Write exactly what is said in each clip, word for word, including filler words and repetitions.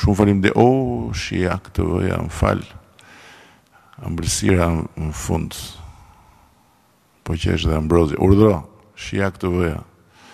Shumë faleminderit. O, Shija T V-ja, më fal. Ëmbëlsira në fund. Po që është dhe Ambrozi. Urdhro, Shija T V-ja.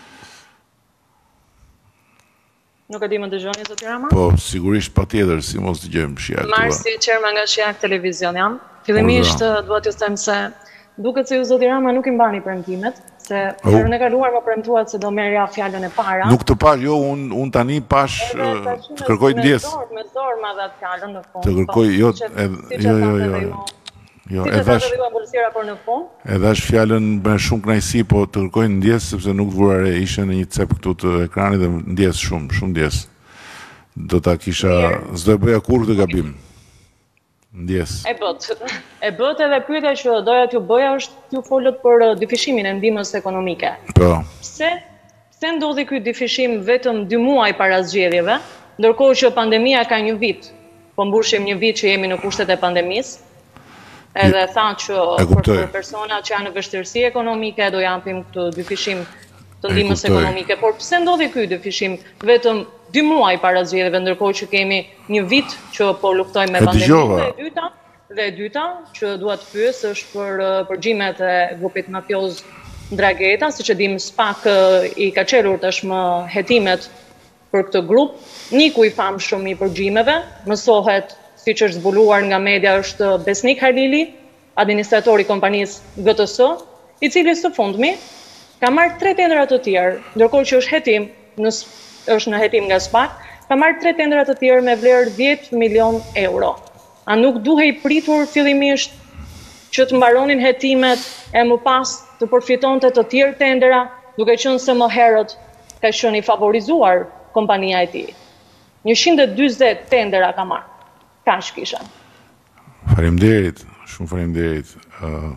Nuk e di më dëgjoni, zoti Rama? Po, sigurisht patjetër, si mos dëgjojmë Shija T V. Marsi Qerma nga Shija Televizion jam. Fillimisht dua t'ju them se duket se ju zoti Rama nuk i mbani premtimet, se herën e kaluar më premtuat se do merrja fjalën e para. Nuk të pash, jo, un un tani pash të kërkoj ndjes. Me zor ma dha fjalën në fund. Të kërkoj, jo, jo, jo, jo. Jo, e dash. E dash fjalën me shumë kënaqësi, po të kërkoj ndjes sepse nuk vura re, ishte në një cep këtu të ekranit dhe ndjes shumë, shumë ndjes. Do ta kisha, s'do e bëja kurrë të gabim. Ndjes. E bët. E bët edhe pyetja që doja t'ju bëja është t'ju folët për dyfishimin e ndihmës ekonomike. Po. Pse pse ndodhi ky dyfishim vetëm dy muaj para zgjedhjeve, ndërkohë që pandemia ka një vit, po mbushim një vit që jemi në kushtet e pandemisë. Edhe tha që për persona që janë në vështirësi ekonomike do japim këtë dyfishim të ndihmës ekonomike. Por pse ndodhi ky dyfishim vetëm dy muaj para zgjedhjeve, ndërkohë që kemi një vit që po luftojmë me pandeminë? Dhe e dyta, dhe e dyta që dua të pyes është për përgjimet e grupit mafioz Ndrageta, siç e dim SPAK i ka çelur tashmë hetimet për këtë grup. Niku i famshëm i përgjimeve, mësohet siç është zbuluar nga media është Besnik Halili, administratori i kompanisë G T S, i cili së fundmi ka marrë tre tendera të tjerë, ndërkohë që është hetim, në, është në hetim nga SPAK, ka marrë tre tendera të tjerë me vlerë dhjetë milion euro. A nuk duhej pritur fillimisht që të mbaronin hetimet e më pas të përfitonte të tjerë tendera, duke qenë se më herët ka qenë i favorizuar kompania e tij. njëqind e dyzet tendera ka marrë. Kaç kisha. Faleminderit, shumë faleminderit. Uh,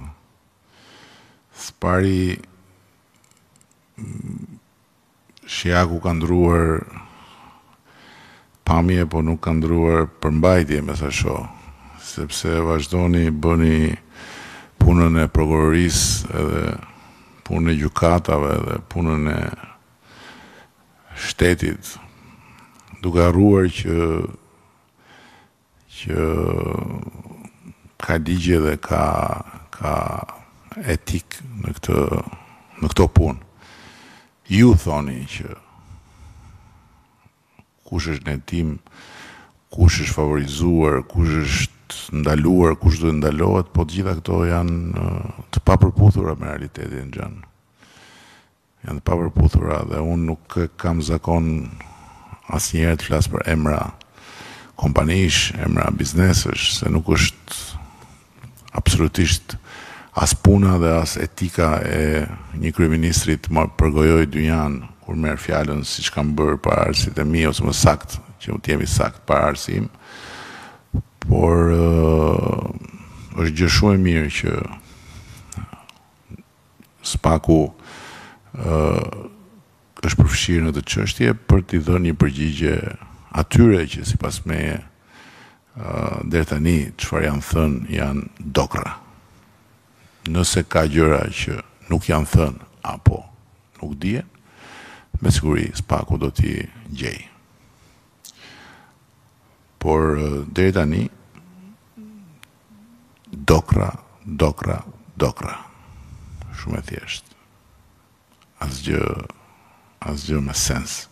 Spari Shijaku ka ndruar pamje, po nuk ka ndruar përmbajtje, me sa shoh, sepse vazhdoni bëni punën e prokurorisë edhe punën e gjykatave edhe punën e shtetit, duke harruar që që ka ligje dhe ka ka etik në këtë në këto punë. Ju thoni që kush është në hetim, kush është favorizuar, kush është ndaluar, kush duhet ndalohet, po të gjitha këto janë të papërputhura me realitetin xhan. Janë të papërputhura dhe unë nuk kam zakon asnjëherë të flas për emra kompanish, emra biznesësh, se nuk është absolutisht as puna dhe as etika e një kryeministrit të më përgojoj dynjan kur merr fjalën siç kam bërë para arsit e mi, ose më sakt, që të jemi sakt para arsim. Por uh, është gjë shumë e mirë që SPAK-u uh, është përfshirë në të çështje për t'i dhënë një përgjigje atyre që sipas meje uh, deri tani çfarë janë thënë janë dokra. Nëse ka gjëra që nuk janë thënë apo nuk dihen, me siguri SPAK-u do t'i gjej. Por uh, deri tani dokra, dokra, dokra. Shumë e thjeshtë. Asgjë, asgjë me sens.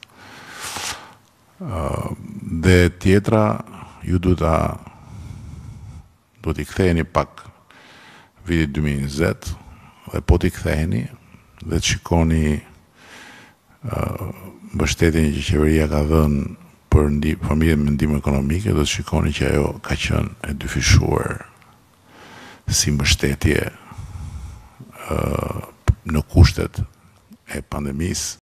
Uh, dhe tjetra, ju du ta do t'i ktheheni pak vitit dy mijë e njëzet dhe po t'i ktheheni dhe të shikoni uh, mbështetjen që qeveria ka dhënë për ndi, familjet me ndihmë ekonomike, do të shikoni që ajo ka qenë e dyfishuar si mbështetje uh, në kushtet e pandemisë,